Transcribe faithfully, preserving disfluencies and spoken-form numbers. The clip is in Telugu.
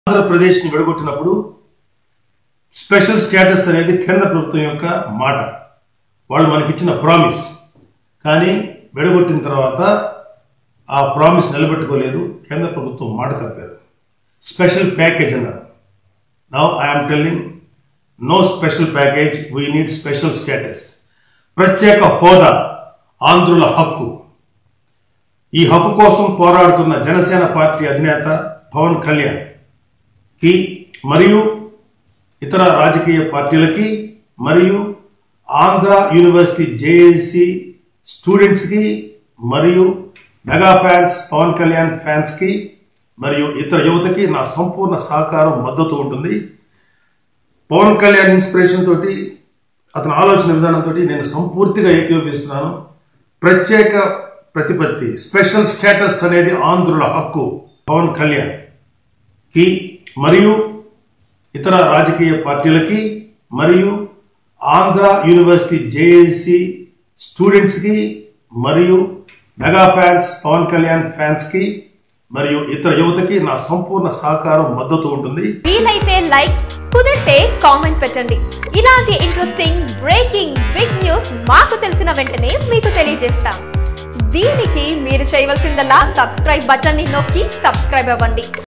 ఆంధ్రప్రదేశ్ ని విడగొట్టినప్పుడు స్పెషల్ స్టేటస్ అనేది కేంద్ర ప్రభుత్వం యొక్క మాట, వాళ్ళు మనకి ఇచ్చిన ప్రామిస్. కానీ విడగొట్టిన తర్వాత ఆ ప్రామిస్ నిలబెట్టుకోలేదు, కేంద్ర ప్రభుత్వం మాట తప్పారు. స్పెషల్ ప్యాకేజ్ అన్నారు. Now I'm telling, no special package, we need special status. ప్రత్యేక హోదా ఆంధ్రుల హక్కు. ఈ హక్కు కోసం పోరాడుతున్న జనసేన పార్టీ అధినేత పవన్ కళ్యాణ్ కి మరియు ఇతర రాజకీయ పార్టీలకి మరియు ఆంధ్ర యూనివర్సిటీ జేఏసీ స్టూడెంట్స్ కి మరియు mega fans, Pawan Kalyan fans కి మరియు ఇతర యువతకి నా సంపూర్ణ సహకారం, మద్దతు ఉంటుంది. పవన్ కళ్యాణ్ ఇన్స్పిరేషన్ తోటి, అతని ఆలోచన విధానంతో నేను సంపూర్తిగా ఏకీభవిస్తున్నాను. ప్రత్యేక ప్రతిపత్తి, స్పెషల్ స్టేటస్ అనేది ఆంధ్రుల హక్కు. పవన్ కళ్యాణ్ కి మరియు ఇతర రాజకీయ పార్టీలకి మరియు ఆంధ్ర యూనివర్సిటీ జేఏసీ స్టూడెంట్స్ కి మరియు mega fans, Pawan Kalyan fans కి మరియు ఇతర యువతకి నా సంపూర్ణ సహకారం, మద్దతు ఉంటుంది. వీలైతే లైక్, కుదిరితే కామెంట్ పెట్టండి. ఇలాంటి ఇంట్రెస్టింగ్ బ్రేకింగ్ బిగ్ న్యూస్ మాకు తెలిసిన వెంటనే మీకు తెలియజేస్తాం. దీనికి మీరు చేయవలసిందల్లా సబ్స్క్రైబ్ బటన్ ని నొక్కి సబ్స్క్రైబ్ అవ్వండి.